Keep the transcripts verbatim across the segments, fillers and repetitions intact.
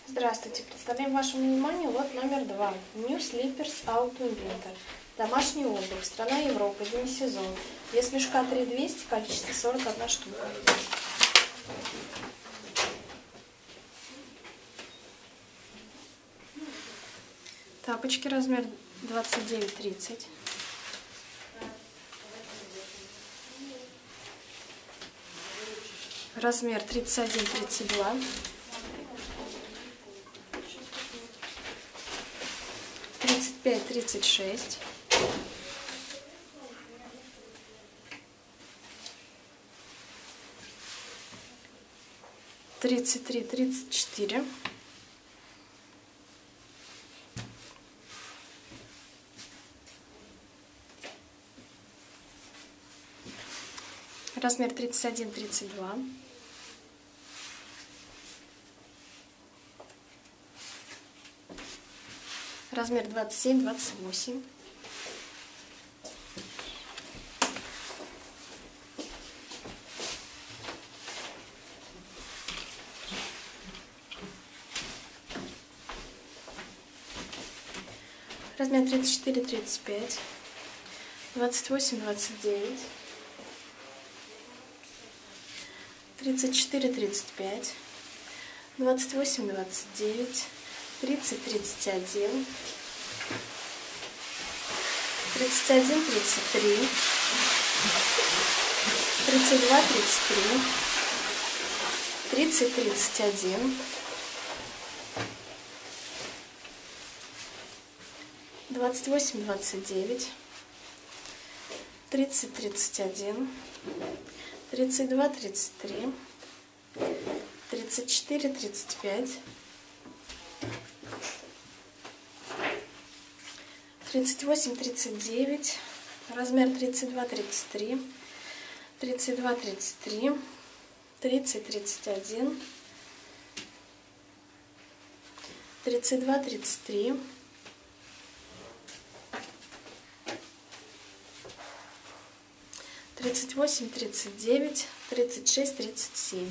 Здравствуйте! Представляем вашему вниманию лот номер два. New Slippers Autumn Winter. Домашний отдых. Страна Европа. Демисезон. Вес мешка три двести, количество сорок одна штука. Тапочки размер двадцать девять тридцать. Размер тридцать один тридцать два. тридцать пять тридцать шесть. тридцать три тридцать четыре. Размер тридцать один тридцать два. Размер двадцать семь двадцать восемь. Размер тридцать четыре тридцать пять. двадцать восемь двадцать девять. тридцать четыре тридцать пять. двадцать восемь двадцать девять. тридцать тридцать один. тридцать один тридцать три. тридцать два тридцать три. тридцать тридцать один. двадцать восемь двадцать девять. тридцать тридцать один. тридцать два тридцать три. тридцать четыре тридцать пять. тридцать восемь тридцать девять. Размер тридцать два тридцать три. тридцать два тридцать три. тридцать тридцать один. тридцать два тридцать три. тридцать восемь тридцать девять. тридцать шесть тридцать семь.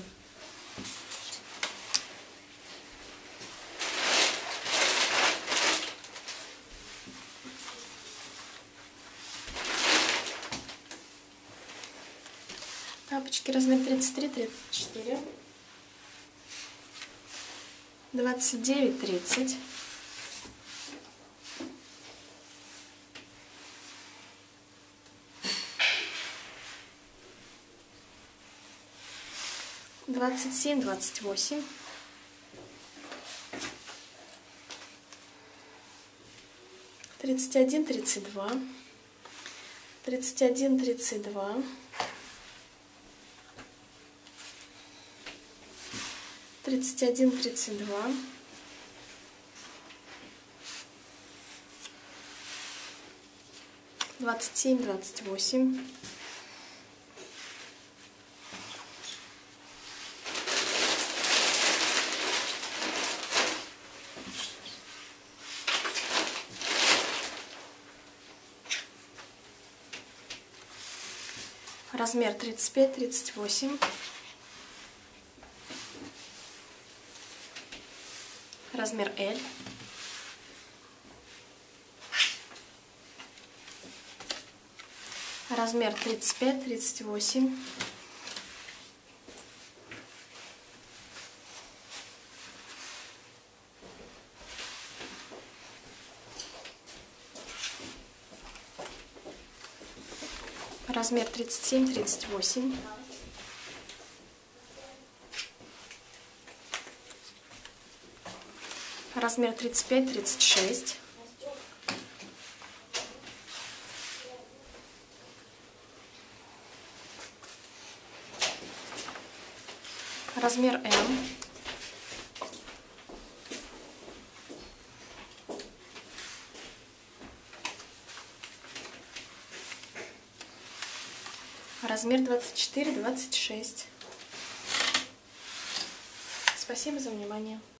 Тапочки размер тридцать три тридцать четыре. двадцать девять тридцать. двадцать семь двадцать восемь. тридцать один тридцать два. тридцать один тридцать два. тридцать один тридцать два. двадцать семь двадцать восемь. Размер тридцать пять тридцать восемь. Размер L. Размер тридцать пять тридцать восемь. Размер тридцать семь тридцать восемь. Размер тридцать пять тридцать шесть. Размер М. Размер двадцать четыре двадцать шесть. Спасибо за внимание.